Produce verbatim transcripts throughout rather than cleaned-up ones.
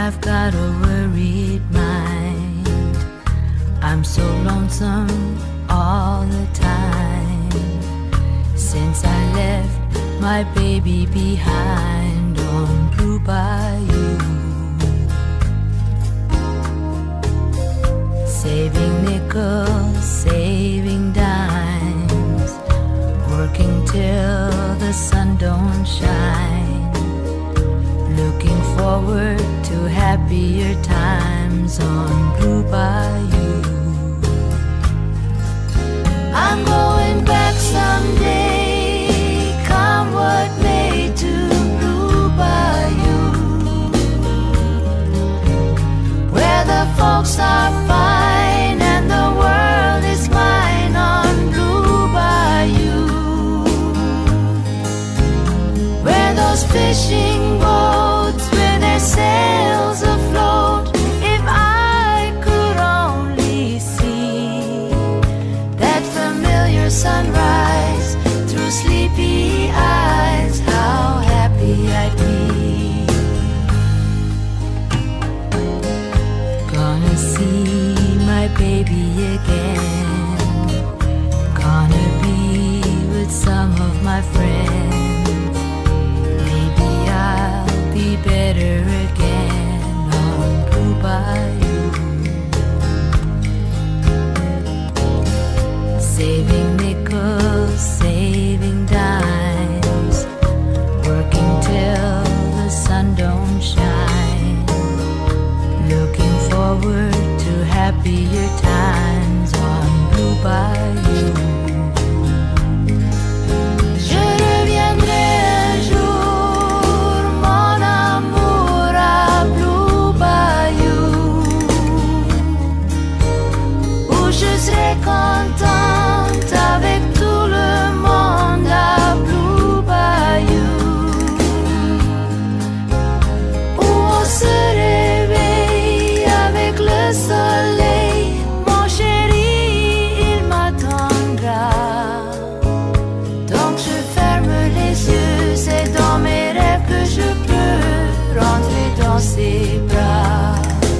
I've got a worried mind. I'm so lonesome all the time since I left my baby behind on Blue Bayou. Saving nickels, saving dimes, working till the sun don't shine, looking forward to happier times on Blue Bayou. I'm going back someday, come what may, to Blue Bayou, where the folks are fine and the world is mine on Blue Bayou, where those fishing boats with their sails afloat. If I could only see that familiar sunrise through sleepy eyes, how happy I'd be. Gonna see my baby again, gonna be with some of my friends. Maybe I'll be better again on Blue Bayou. Saving nickels, saving dimes, working till the sun don't shine, looking forward to happier times on Blue Bayou. Je reviendrai un jour, mon amour, à Blue Bayou, où je serai contente avec tout le monde à Blue Bayou, où on se réveille avec le soleil. Mon chéri, il m'attendra. Donc je ferme les yeux, c'est dans mes rêves que je peux rentrer dans ses bras.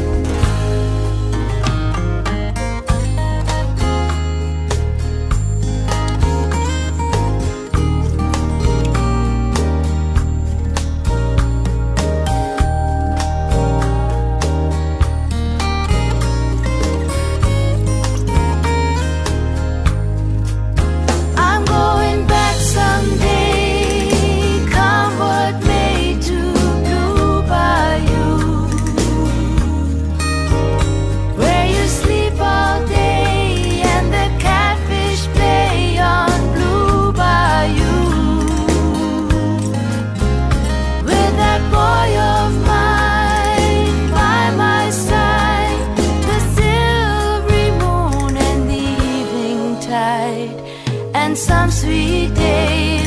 I'm going back someday, come what may, to Blue Bayou, where you sleep all day and the catfish play on Blue Bayou, with that boy of mine by my side, the silvery moon and the evening tide, and some sweet day